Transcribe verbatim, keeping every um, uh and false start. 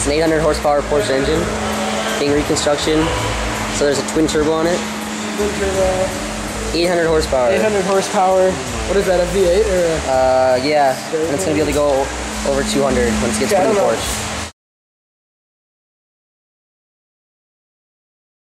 It's an eight hundred horsepower Porsche engine, being reconstruction. So there's a twin turbo on it. Twin turbo. eight hundred horsepower. eight hundred horsepower. What is that, a V eight or a... Uh, yeah, and it's gonna be able to go over two hundred when it gets Okay, put in the know. Porsche.